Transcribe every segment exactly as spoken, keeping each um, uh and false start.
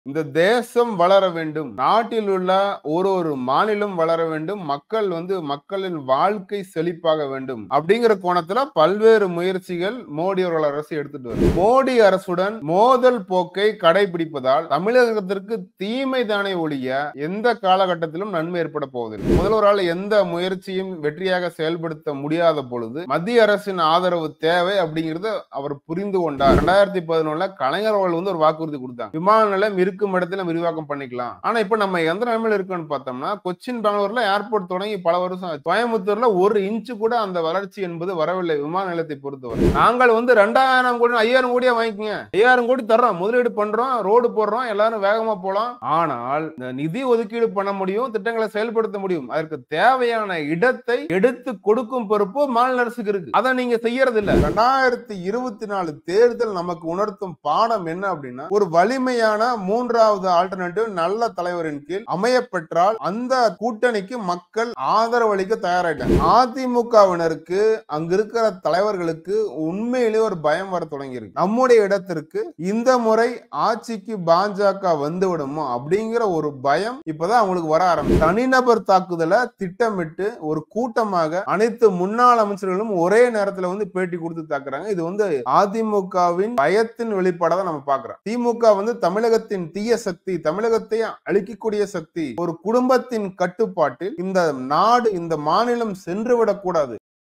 இந்த தேசம் வளர வேண்டும். நாட்டில் உள்ள ஒரு ஒரு மாநிலம் வளர வேண்டும். மக்கள் வந்து மக்களின் வாழ்க்கை செழிப்பாக வேண்டும். அப்படிங்கிற கோணத்துல பல்வேறு முயற்சிகள் மோடி அவர்கள் அரசு எடுத்துட்டு வருது. மோடி அரசுடன் மோதல் போக்கை கடைபிடிப்பதால் தமிழகத்திற்கு தீமை தானே ஒழிய எந்த காலகட்டத்திலும் நன்மை ஏற்பட போவதில்லை. முதல்வரால் எந்த முயற்சியும் வெற்றியாக செயல்படுத்த முடியாத பொழுது மத்திய அரசின் ஆதரவு தேவை அப்படிங்கிறது அவர் புரிந்து கொண்டார். இரண்டாயிரத்தி பதினொன்னுல கலைஞர் அவர்கள் வந்து ஒரு வாக்குறுதி கொடுத்தாங்க. விமான நிலையம் இருக்கும் இடத்துல விரிவாக்கம் பண்ணிக்கலாம். ஆனா இப்ப நம்ம எந்த நிலைமையில இருக்கோம்னு பார்த்தோம்னா, கொச்சின் பெங்களூர்ல ஏர்போர்ட் தொடங்கி பல வருஷம் ஆச்சு. கோயம்புத்தூர்ல ஒரு இன்ச் கூட அந்த வளர்ச்சி என்பது வரவில்லை. விமான நிலையத்தை பொறுத்தவரை நாங்கள் வந்து ரெண்டாயிரம் கோடி ஐயாயிரம் கோடியா வாங்கிக்கங்க, ஐயாயிரம் கோடி தர்றோம், முதலீடு பண்றோம், ரோடு போடுறோம், எல்லாரும் வேகமா போலாம். ஆனால் இந்த நிதி ஒதுக்கீடு பண்ண முடியும், திட்டங்களை செயல்படுத்த முடியும். அதற்கு தேவையான இடத்தை எடுத்து கொடுக்கும் பொறுப்பு மாநில அரசுக்கு இருக்கு. அதை நீங்க செய்யறது இல்ல. ரெண்டாயிரத்தி இருபத்தி நாலு தேர்தல் நமக்கு உணர்த்தும் பாடம் என்ன அப்படின்னா, ஒரு வலிமையான மூன்றாவது ஆல்டர்னேட்டிவ் நல்ல தலைவரின் கீழ் அமைய பெற்றால் அந்த கூட்டணிக்கு மக்கள் ஆதரவு அளிக்க தயாராயிட்டாங்க. அதிமுகவினருக்கு அங்க இருக்கிற தலைவர்களுக்கு உண்மையிலேயே ஒரு பயம் வர தொடங்கி இருக்கு. நம்முடைய இடத்திற்கு இந்த முறை ஆட்சிக்கு பாஜக வந்து விடுமோ அப்படிங்கிற ஒரு பயம் இப்பதான் அவங்களுக்கு வர ஆரம்பிச்சு. தனிநபர் தாக்குதலை திட்டமிட்டு ஒரு கூட்டமாக அனைத்து முன்னாள் அமைச்சர்களும் ஒரே நேரத்தில் வந்து பேட்டி கொடுத்து தாக்குறாங்க. இது வந்து அதிமுகவின் பயத்தின் வெளிப்பாடாக நம்ம பார்க்கிறோம். திமுக வந்து தமிழகத்தின் தீய சக்தி, தமிழகத்தை அழிக்கக்கூடிய சக்தி, ஒரு குடும்பத்தின் கட்டுப்பாட்டில் இந்த நாடு இந்த மாநிலம் சென்றுவிடக் கூடாது.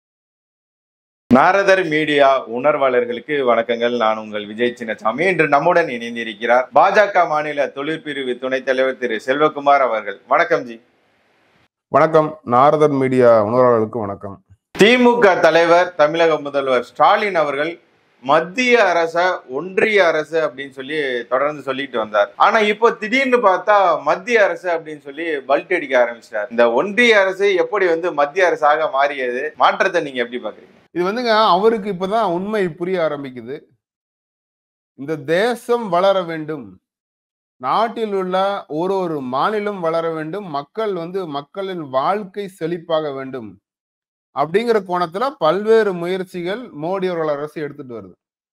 நாரதர் மீடியா உணர்வாளர்களுக்கு வணக்கங்கள். நான் உங்கள் விஜய் சின்னசாமி. இன்று நம்முடன் இணைந்திருக்கிறார் பாஜக மாநில தொழிற்பிரிவு துணைத் தலைவர் திரு செல்வகுமார் அவர்கள். வணக்கம் ஜி. வணக்கம். நாரதர் மீடியா உணர்வாளர்களுக்கு வணக்கம். திமுக தலைவர் தமிழக முதல்வர் ஸ்டாலின் அவர்கள் மத்திய அரச ஒன்றிய அரசு அப்படின்னு சொல்லி தொடர்ந்து சொல்லிட்டு வந்தார். ஆனா இப்போ திடீர்னு பார்த்தா மத்திய அரசு அப்படின்னு சொல்லி பல்ட் அடிக்க ஆரம்பிச்சிட்டார். இந்த ஒன்றிய அரசு எப்படி வந்து மத்திய அரசாக மாறியது, மாற்றத்தை நீங்க எப்படி பாக்குறீங்க? இது வந்துங்க அவருக்கு இப்பதான் உண்மை புரிய ஆரம்பிக்குது. இந்த தேசம் வளர வேண்டும், நாட்டில் உள்ள ஒரு ஒரு மாநிலம் வளர வேண்டும், மக்கள் வந்து மக்களின் வாழ்க்கை செழிப்பாக வேண்டும் அப்படிங்கிற கோணத்துல பல்வேறு முயற்சிகள் மோடி அவர்கள் அரசு எடுத்துட்டு வருது.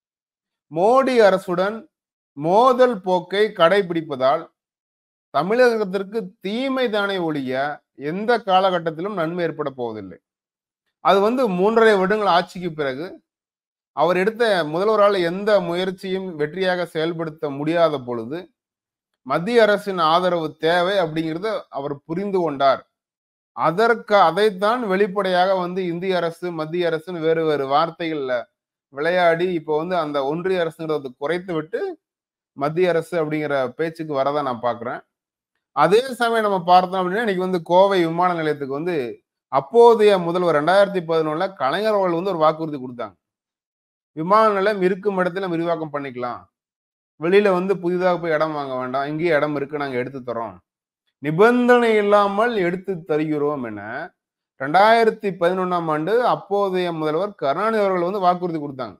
மோடி அரசுடன் மோதல் போக்கை கடைபிடிப்பதால் தமிழகத்திற்கு தீமை தானே ஒழிய எந்த காலகட்டத்திலும் நன்மை ஏற்பட போவதில்லை. அது வந்து மூன்றரை வருடங்கள் ஆட்சிக்கு பிறகு அவர் எடுத்த முதல்வரால் எந்த முயற்சியும் வெற்றியாக செயல்படுத்த முடியாத பொழுது மத்திய அரசின் ஆதரவு தேவை அப்படிங்கிறத அவர் புரிந்து கொண்டார். அதற்கு அதைத்தான் வெளிப்படையாக வந்து இந்திய அரசு மத்திய அரசுன்னு வேறு வேறு வார்த்தைகள்ல விளையாடி இப்போ வந்து அந்த ஒன்றிய அரசுங்கிறத குறைத்து விட்டு மத்திய அரசு அப்படிங்கிற பேச்சுக்கு வரதான் நான் பாக்குறேன். அதே சமயம் நம்ம பார்த்தோம் அப்படின்னா இன்னைக்கு வந்து கோவை விமான நிலையத்துக்கு வந்து அப்போதைய முதல்வர் ரெண்டாயிரத்தி பதினொன்னுல கலைஞர் அவர்கள் வந்து ஒரு வாக்குறுதி கொடுத்தாங்க. விமான நிலையம் இருக்கும் இடத்துல விரிவாக்கம் பண்ணிக்கலாம், வெளியில வந்து புதிதாக போய் இடம் வாங்க வேண்டாம், இங்கேயே இடம் இருக்கு, நாங்க எடுத்து தரோம், நிபந்தனை இல்லாமல் எடுத்து தருகிறோம் என ரெண்டாயிரத்தி பதினொன்னாம் ஆண்டு அப்போதைய முதல்வர் கருணாநிதி அவர்கள் வந்து வாக்குறுதி கொடுத்தாங்க.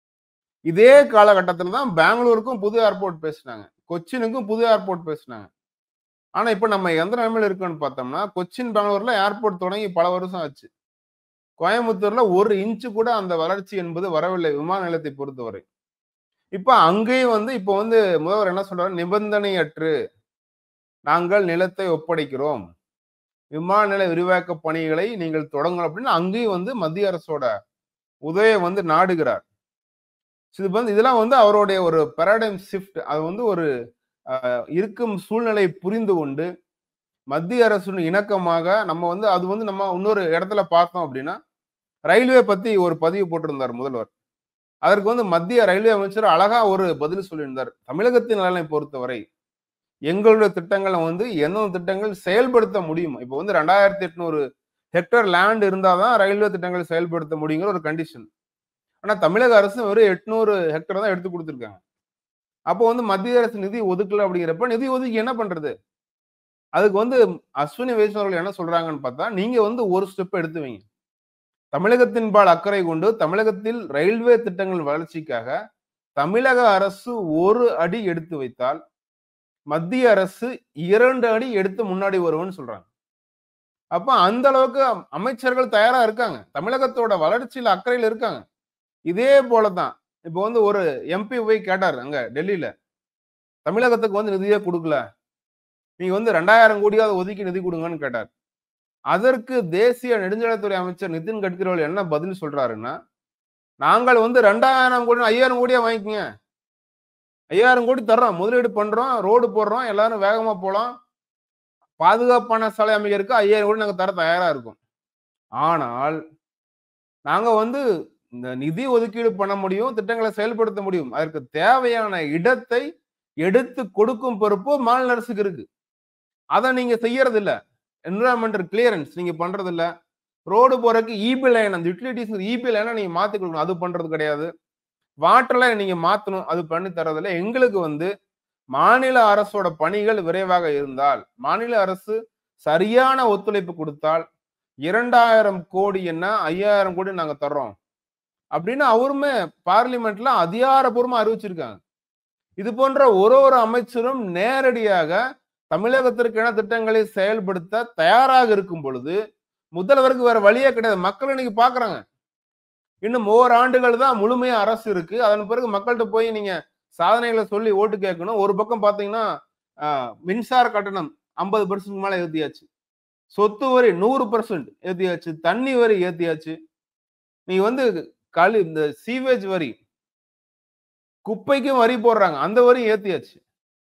இதே காலகட்டத்தில் தான் பெங்களூருக்கும் புது ஏர்போர்ட் பேசினாங்க, கொச்சினுக்கும் புது ஏர்போர்ட் பேசினாங்க. ஆனா இப்ப நம்ம எந்த நிலைமையில இருக்கோம்னு பார்த்தோம்னா, கொச்சின் பெங்களூர்ல ஏர்போர்ட் தொடங்கி பல வருஷம் ஆச்சு. கோயம்புத்தூர்ல ஒரு இன்ச்சு கூட அந்த வளர்ச்சி என்பது வரவில்லை விமான நிலையத்தை பொறுத்தவரை. இப்ப அங்கேயும் வந்து இப்ப வந்து முதல்வர் என்ன சொல்றாரு, நிபந்தனையற்று நாங்கள் நிலத்தை ஒப்படைக்கிறோம், விமான நிலைய விரிவாக்க பணிகளை நீங்கள் தொடங்கணும் அப்படின்னு அங்கேயும் வந்து மத்திய அரசோட உதவியை வந்து நாடுகிறார். இது வந்து இதெல்லாம் வந்து அவருடைய ஒரு பேராடைம் ஷிஃப்ட். அது வந்து ஒரு இருக்கும் சூழ்நிலை புரிந்து கொண்டு மத்திய அரசு இணக்கமாக நம்ம வந்து அது வந்து நம்ம இன்னொரு இடத்துல பார்த்தோம் அப்படின்னா, ரயில்வே பத்தி ஒரு பதிவு போட்டிருந்தார் முதல்வர். அதற்கு வந்து மத்திய ரயில்வே அமைச்சர் அழகா ஒரு பதில் சொல்லியிருந்தார். தமிழகத்தின் நலனை பொறுத்தவரை எங்களுடைய திட்டங்களை வந்து எந்தெந்த திட்டங்கள் செயல்படுத்த முடியும், இப்போ வந்து ரெண்டாயிரத்தி எட்நூறு ஹெக்டர் லேண்ட் இருந்தாதான் ரயில்வே திட்டங்கள் செயல்படுத்த முடியுங்கிற ஒரு கண்டிஷன். ஆனா தமிழக அரசு வெறும் எட்நூறு ஹெக்டர் தான் எடுத்து கொடுத்துருக்காங்க. அப்போ வந்து மத்திய அரசு நிதி ஒதுக்கல அப்படிங்கிறப்ப நிதி ஒதுக்கி என்ன பண்றது? அதுக்கு வந்து அஸ்வினி வைஷ்ணவ் அவர்கள் என்ன சொல்றாங்கன்னு பார்த்தா, நீங்க வந்து ஒரு ஸ்டெப் எடுத்து வைங்க, தமிழகத்தின் பால் அக்கறை கொண்டு தமிழகத்தில் ரயில்வே திட்டங்கள் வளர்ச்சிக்காக தமிழக அரசு ஒரு அடி எடுத்து வைத்தால் மத்திய அரசு இரண்டு அடி எடுத்து முன்னாடி வருவோம்னு சொல்றாங்க. அப்ப அந்த அளவுக்கு அமைச்சர்கள் தயாரா இருக்காங்க, தமிழகத்தோட வளர்ச்சியில அக்கறையில் இருக்காங்க. இதே போலதான் இப்போ வந்து ஒரு எம்பி போய் கேட்டார் அங்க டெல்லியில, தமிழகத்துக்கு வந்து நிதியே கொடுக்கல, நீங்க வந்து ரெண்டாயிரம் கோடியாவது ஒதுக்கி நிதி கொடுங்கன்னு கேட்டார். அதற்கு தேசிய நெடுஞ்சாலைத்துறை அமைச்சர் நிதின் கட்கரி அவர்கள் என்ன பதில் சொல்றாருன்னா, நாங்கள் வந்து ரெண்டாயிரம் கோடி ஐயாயிரம் கோடியா வாங்கிக்கங்க, ஐயாயிரம் கோடி தர்றோம், முதலீடு பண்றோம், ரோடு போடுறோம், எல்லாரும் வேகமா போலாம், பாதுகாப்பான சாலை அமைக்கிறதுக்கு ஐயாயிரம் கோடி நாங்க தர தயாரா இருக்கோம். ஆனால் நாங்க வந்து இந்த நிதி ஒதுக்கீடு பண்ண முடியும், திட்டங்களை செயல்படுத்த முடியும். அதற்கு தேவையான இடத்தை எடுத்து கொடுக்கும் பொறுப்பு மாநில அரசுக்கு இருக்கு. அதை நீங்க செய்யறது இல்ல. என்விரான்மெண்டல் கிளியரன்ஸ் நீங்க பண்றது இல்ல. ரோடு போறதுக்கு ஈபி லைன், அந்த யூட்டிலிட்டிஸ் ஈபி லைனை நீங்க மாத்தி கொடுக்கணும், அது பண்றது கிடையாது. வாட்டர் லைன் நீங்க மாத்தணும், அது பண்ணி தரதில்ல. எங்களுக்கு வந்து மாநில அரசோட பணிகள் விரைவாக இருந்தால், மாநில அரசு சரியான ஒத்துழைப்பு கொடுத்தால் இரண்டாயிரம் கோடி என்ன ஐயாயிரம் கோடி நாங்க தர்றோம் அப்படின்னு அவருமே பார்லிமெண்ட்ல அதிகாரப்பூர்வமா அறிவிச்சிருக்காங்க. இது போன்ற ஒரு ஒரு அமைச்சரும் நேரடியாக தமிழகத்திற்கான திட்டங்களை செயல்படுத்த தயாராக இருக்கும் பொழுது முதல்வருக்கு வேற வழியே கிடையாது. மக்கள் இன்னைக்கு பாக்குறாங்க. இன்னும் ஓராண்டுகள் தான் முழுமையா அரசு இருக்கு. அதன் பிறகு மக்கள்கிட்ட போய் நீங்க சாதனைகளை சொல்லி ஓட்டு கேட்கணும். ஒரு பக்கம் பாத்தீங்கன்னா மின்சார கட்டணம் ஐம்பது பர்சன்ட் மேல ஏத்தியாச்சு, சொத்து வரி நூறு பர்சன்ட் ஏத்தியாச்சு, தண்ணி வரி ஏத்தியாச்சு, நீ வந்து கழு இந்த சீவேஜ் வரி, குப்பைக்கும் வரி போடுறாங்க, அந்த வரி ஏத்தியாச்சு.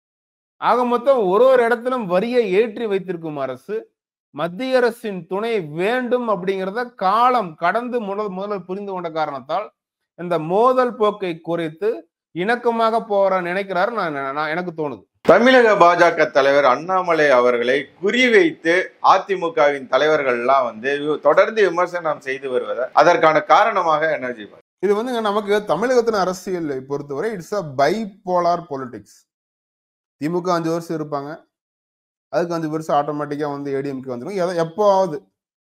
ஆக மொத்தம் ஒரு ஒரு இடத்திலும் வரியை ஏற்றி வைத்திருக்கும் அரசு மத்திய அரசின் துணை வேண்டும் அப்படிங்கிறத காலம் கடந்து முதல் முதல் புரிந்து கொண்ட காரணத்தால் இந்த மோதல் போக்கை குறைத்து இணக்கமாக போற நினைக்கிறாரு. நான் நான் எனக்கு தோணுது. தமிழக பாஜக தலைவர் அண்ணாமலை அவர்களை குறிவைத்து அதிமுகவின் தலைவர்கள் எல்லாம் வந்து தொடர்ந்து விமர்சனம் செய்து வருவதை அதற்கான காரணமாக என்ன செய்வார்? இது வந்து நமக்கு தமிழகத்தின் அரசியலை பொறுத்தவரை it's a bipolar politics. DMK அஞ்சு வருஷம் இருப்பாங்க, அதுக்கு அஞ்சு வருஷம் ஆட்டோமேட்டிக்கா வந்து ஏடிஎம்கே வந்துடும். எப்போவாவது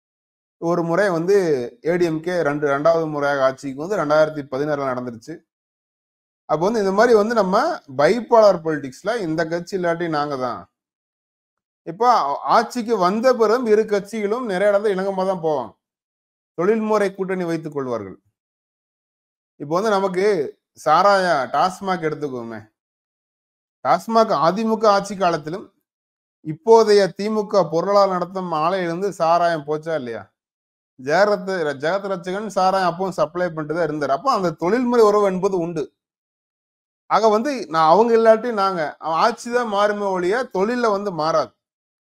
ஒரு முறை வந்து ஏடிஎம்கே ரெண்டு ரெண்டாவது முறையாக ஆட்சிக்கு வந்து ரெண்டாயிரத்தி பதினாறுல நடந்துருச்சு. அப்போ வந்து இந்த மாதிரி வந்து நம்ம பைபோலார் பொலிட்டிக்ஸ்ல இந்த கட்சி இல்லாட்டி நாங்க தான். இப்போ ஆட்சிக்கு வந்த பிறகு இரு கட்சிகளும் நிறைய இடத்துல இணக்கமா தான் போவாங்க, தொழில்முறை கூட்டணி வைத்துக் கொள்வார்கள். இப்போ வந்து நமக்கு சாராய டாஸ்மாக் எடுத்துக்கோமே, டாஸ்மாக் அதிமுக ஆட்சி காலத்திலும் இப்போதைய திமுக பொருளாதார நடத்தும் ஆலையிலிருந்து சாராயம் போச்சா இல்லையா? ஜெகரத் ஜெகத் ரட்சகன் சாராயம் அப்பவும் சப்ளை பண்ணிட்டு தான் இருந்தார். அப்போ அந்த தொழில்முறை உறவு என்பது உண்டு. ஆக வந்து நான் அவங்க இல்லாட்டி நாங்க ஆட்சிதான் மாறுமே ஒழிய தொழில வந்து மாறாது.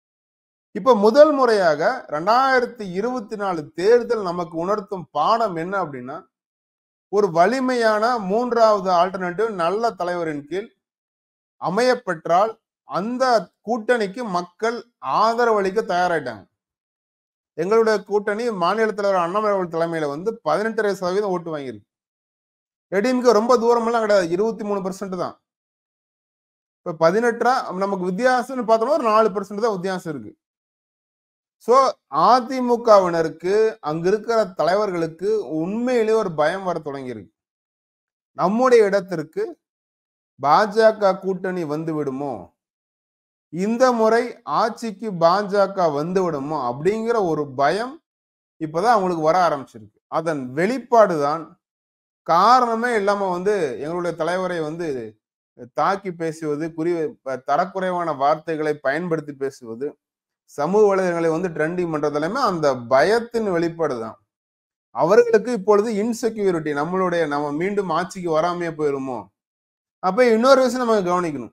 இப்ப முதல் முறையாக ரெண்டாயிரத்தி இருபத்தி நாலு தேர்தல் நமக்கு உணர்த்தும் பாடம் என்ன அப்படின்னா, ஒரு வலிமையான மூன்றாவது ஆல்டர்னேட்டிவ் நல்ல தலைவரின் கீழ் அமைய பெற்றால் அந்த கூட்டணிக்கு மக்கள் ஆதரவளிக்க தயாராயிட்டாங்க. எங்களுடைய கூட்டணி மாநில தலைவர் அண்ணாமலை தலைமையில வந்து பதினெட்டரை சதவீதம் ஓட்டு வாங்கியிருக்கு. ஏடிஎம்கே ரொம்ப தூரம் எல்லாம் கிடையாது, இருபத்தி மூணு பெர்சென்ட் தான். இப்ப பதினெட்டா நமக்கு வித்தியாசம்னு பார்த்தோம்னா ஒரு நாலு பெர்சென்ட் தான் வித்தியாசம் இருக்கு. சோ அதிமுகவினருக்கு அங்க இருக்கிற தலைவர்களுக்கு உண்மையிலேயே ஒரு பயம் வர தொடங்கி இருக்கு. நம்முடைய இடத்திற்கு பாஜக கூட்டணி வந்து விடுமோ, இந்த முறை ஆட்சிக்கு பாஜக வந்து விடுமோ அப்படிங்கிற ஒரு பயம் இப்பதான் அவங்களுக்கு வர ஆரம்பிச்சிருக்கு. அதன் வெளிப்பாடுதான் காரணமே இல்லாம வந்து எங்களுடைய தலைவரை வந்து தாக்கி பேசுவது, குறி தரக்குறைவான வார்த்தைகளை பயன்படுத்தி பேசுவது, சமூக வலைதளங்களை வந்து ட்ரெண்டிங் பண்றதுலையுமே அந்த பயத்தின் வெளிப்பாடுதான். அவர்களுக்கு இப்பொழுது இன்செக்யூரிட்டி, நம்மளுடைய நம்ம மீண்டும் ஆட்சிக்கு வராமையே போயிருமோ. அப்ப இன்னொரு விஷயம் நம்ம கவனிக்கணும்,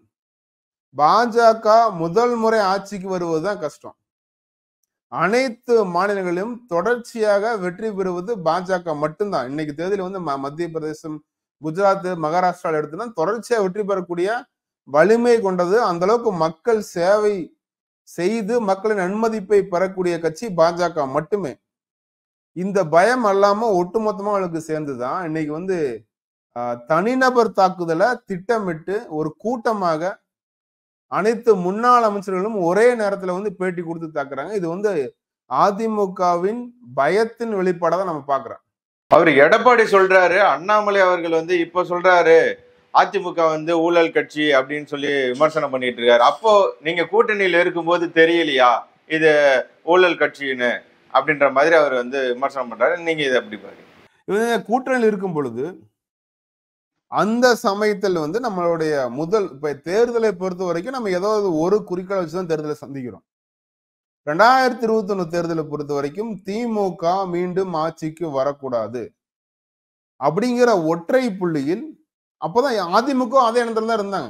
பாஜக முதல் முறை ஆட்சிக்கு வருவதுதான் கஷ்டம். அனைத்து மாநிலங்களிலும் தொடர்ச்சியாக வெற்றி பெறுவது பாஜக மட்டும்தான். இன்னைக்கு தேர்தலில் வந்து மத்திய பிரதேசம், குஜராத், மகாராஷ்டிரால எடுத்துனா தொடர்ச்சியா வெற்றி பெறக்கூடிய வலிமை கொண்டது, அந்த அளவுக்கு மக்கள் சேவை செய்து மக்களின் நன்மதிப்பை பெறக்கூடிய கட்சி பாஜக மட்டுமே. இந்த பயம் அல்லாம ஒட்டுமொத்தமா அவளுக்கு சேர்ந்துதான் இன்னைக்கு வந்து தனிநபர் தாக்குதலை திட்டமிட்டு ஒரு கூட்டமாக அனைத்து முன்னாள் அமைச்சர்களும் ஒரே நேரத்துல வந்து பேட்டி கொடுத்து தாக்குறாங்க. இது வந்து அதிமுகவின் பயத்தின் வெளிப்பாட தான் நம்ம பாக்குறோம். அவர் எடப்பாடி சொல்றாரு, அண்ணாமலை அவர்கள் வந்து இப்ப சொல்றாரு அதிமுக வந்து ஊழல் கட்சி அப்படின்னு சொல்லி விமர்சனம் பண்ணிட்டு இருக்காரு. அப்போ நீங்க கூட்டணியில இருக்கும்போது தெரியலையா இது ஊழல் கட்சின்னு அப்படின்ற மாதிரி அவர் வந்து விமர்சனம் பண்றாரு. நீங்க இதை எப்படி பாருங்க? இவங்க கூட்டணியில் இருக்கும் பொழுது அந்த சமயத்தில் வந்து நம்மளுடைய முதல் இப்ப தேர்தலை பொறுத்த வரைக்கும் நம்ம ஏதாவது ஒரு குறிக்கோளை வச்சுதான் தேர்தலை சந்திக்கிறோம். ரெண்டாயிரத்தி இருபத்தி ஒண்ணு தேர்தலை பொறுத்த வரைக்கும் திமுக மீண்டும் ஆட்சிக்கு வரக்கூடாது அப்படிங்கிற ஒற்றை புள்ளியில் அப்பதான் அதிமுக அதே இடத்துல தான் இருந்தாங்க.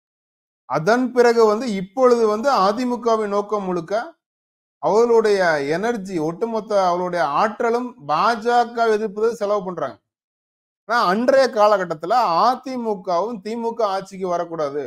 அதன் பிறகு வந்து இப்பொழுது வந்து அதிமுகவின் நோக்கம் முழுக்க அவர்களுடைய எனர்ஜி ஒட்டுமொத்த அவர்களுடைய ஆற்றலும் பாஜக எதிர்ப்பது செலவு பண்றாங்க. ஆனா அன்றைய காலகட்டத்துல அதிமுகவும் திமுக ஆட்சிக்கு வரக்கூடாது.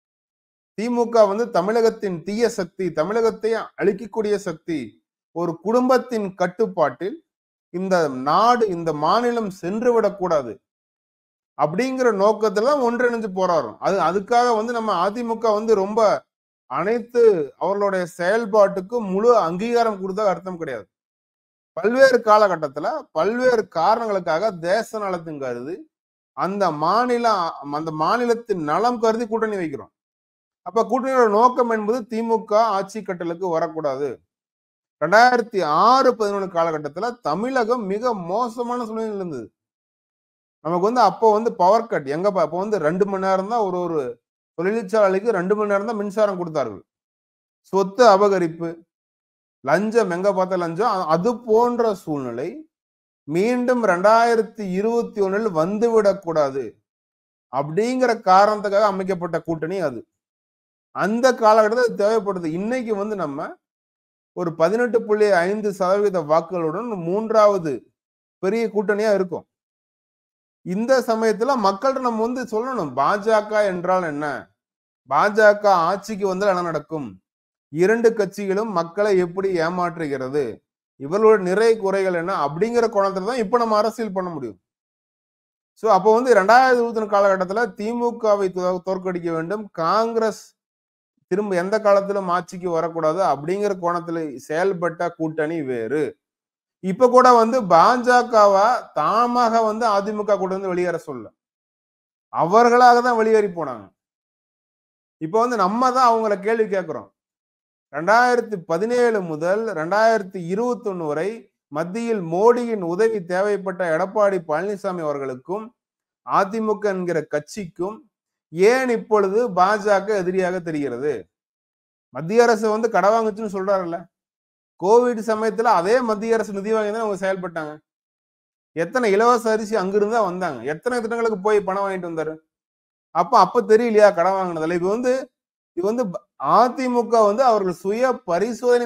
திமுக வந்து தமிழகத்தின் தீய சக்தி, தமிழகத்தை அழிக்கக்கூடிய சக்தி. ஒரு குடும்பத்தின் கட்டுப்பாட்டில் இந்த நாடு, இந்த மாநிலம் சென்று விடக்கூடாது அப்படிங்கிற நோக்கத்துல தான் ஒன்றிணைஞ்சு போராடும். அது அதுக்காக வந்து நம்ம அதிமுக வந்து ரொம்ப அனைத்து அவர்களுடைய செயல்பாட்டுக்கும் முழு அங்கீகாரம் கொடுத்தா அர்த்தம் கிடையாது. பல்வேறு காலகட்டத்துல பல்வேறு காரணங்களுக்காக தேச நலத்தின் கருதி அந்த மாநில அந்த மாநிலத்தின் நலம் கருதி கூட்டணி வைக்கிறோம். அப்ப கூட்டணியோட நோக்கம் என்பது திமுக ஆட்சி கட்டலுக்கு வரக்கூடாது. ரெண்டாயிரத்தி ஆறு பதினொன்று காலகட்டத்துல தமிழகம் மிக மோசமான சூழ்நிலையில் இருந்தது. நமக்கு வந்து அப்போ வந்து பவர் கட் எங்க அப்போ வந்து ரெண்டு மணி நேரம் தான் ஒரு ஒரு தொழிற்சாலைக்கு ரெண்டு மணி நேரம் தான் மின்சாரம் கொடுத்தார்கள். சொத்து அபகரிப்பு, லஞ்சம், எங்க பார்த்த லஞ்சம். அது போன்ற சூழ்நிலை மீண்டும் ரெண்டாயிரத்தி இருபத்தி ஒண்ணில் வந்துவிடக் கூடாது அப்படிங்கிற காரணத்துக்காக அமைக்கப்பட்ட கூட்டணி அது. அந்த காலகட்டத்தில் தேவைப்படுது. இன்னைக்கு வந்து நம்ம ஒரு பதினெட்டு புள்ளி ஐந்து சதவீத வாக்குகளுடன் மூன்றாவது பெரிய கூட்டணியா இருக்கும். இந்த சமயத்துல மக்கள்கிட்ட நம்ம வந்து சொல்லணும், பாஜக என்றால் என்ன, பாஜக ஆட்சிக்கு வந்தால் என்ன நடக்கும், இரண்டு கட்சிகளும் மக்களை எப்படி ஏமாற்றுகிறது, இவர்களோட நிறை குறைகள் என்ன அப்படிங்கிற கோணத்துல தான் இப்ப நம்ம அரசியல் பண்ண முடியும். சோ அப்போ வந்து ரெண்டாயிரத்தி இருபத்தி ஒண்ணு காலகட்டத்துல திமுகவை தோற்கடிக்க வேண்டும், காங்கிரஸ் திரும்ப எந்த காலத்திலும் ஆட்சிக்கு வரக்கூடாது அப்படிங்கிற கோணத்துல செயல்பட்ட கூட்டணி வேறு. இப்ப கூட வந்து பாஜகவா தாமாக வந்து அதிமுக கூட வந்து வெளியேற சொல்ல, அவர்களாக தான் வெளியேறி போனாங்க. இப்ப வந்து நம்ம தான் அவங்கள கேள்வி கேட்கிறோம். ரெண்டாயிரத்தி பதினேழு முதல் ரெண்டாயிரத்தி இருபத்தி ஒண்ணு வரை மத்தியில் மோடியின் உதவி தேவைப்பட்ட எடப்பாடி பழனிசாமி அவர்களுக்கும் அதிமுக என்கிற கட்சிக்கும் ஏன் இப்பொழுது பாஜக எதிரியாக தெரிகிறது? மத்திய அரசு வந்து கடை வாங்குச்சுன்னு சொல்றாருல்ல, கோவிட் சமயத்துல அதே மத்திய அரசு நிதி வாங்கி தான் அவங்க செயல்பட்டாங்க. எத்தனை இலவச அரிசி அங்கிருந்தா வந்தாங்க, எத்தனை திட்டங்களுக்கு போய் பணம் வாங்கிட்டு வந்தாரு. அப்ப அப்ப தெரியலையா கடன் வாங்கினதுல? இது வந்து இது வந்து அதிமுக வந்து அவர்கள் சுய பரிசோதனை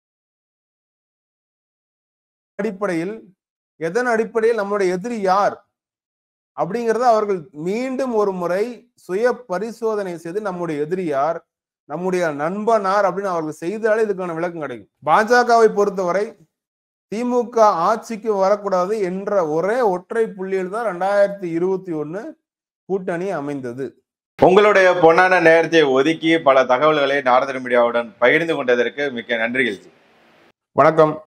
அடிப்படையில், எதன் அடிப்படையில் நம்மளுடைய எதிரி யார் அப்படிங்கறத அவர்கள் மீண்டும் ஒரு முறை சுய பரிசோதனை செய்து நம்முடைய எதிரி யார், நம்முடைய நண்பனார் அப்படின்னு அவர்கள் செய்தாலே இதுக்கான விளக்கம் கிடைக்கும். பாஜகவை பொறுத்தவரை திமுக ஆட்சிக்கு வரக்கூடாது என்ற ஒரே ஒற்றை புள்ளியில் தான் ரெண்டாயிரத்தி இருபத்தி ஒண்ணு கூட்டணி அமைந்தது. உங்களுடைய பொன்னான நேரத்தை ஒதுக்கி பல தகவல்களை நாரதன் மீடியாவுடன் பகிர்ந்து கொண்டதற்கு மிக்க நன்றிகள். வணக்கம்.